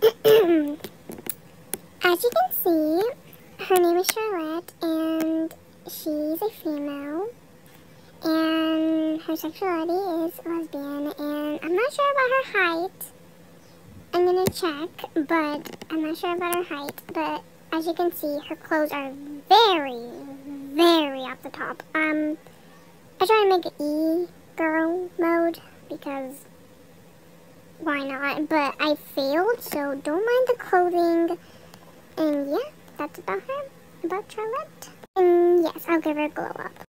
As you can see, her name is Charlotte, and she's a female, and her sexuality is lesbian, and I'm not sure about her height. I'm gonna check, but I'm not sure about her height, but as you can see, her clothes are very, very off the top. I try to make it e-girl mode, because why not? But I failed, so don't mind the clothing. And yeah, that's about her, about Charlotte. And yes, I'll give her a glow up.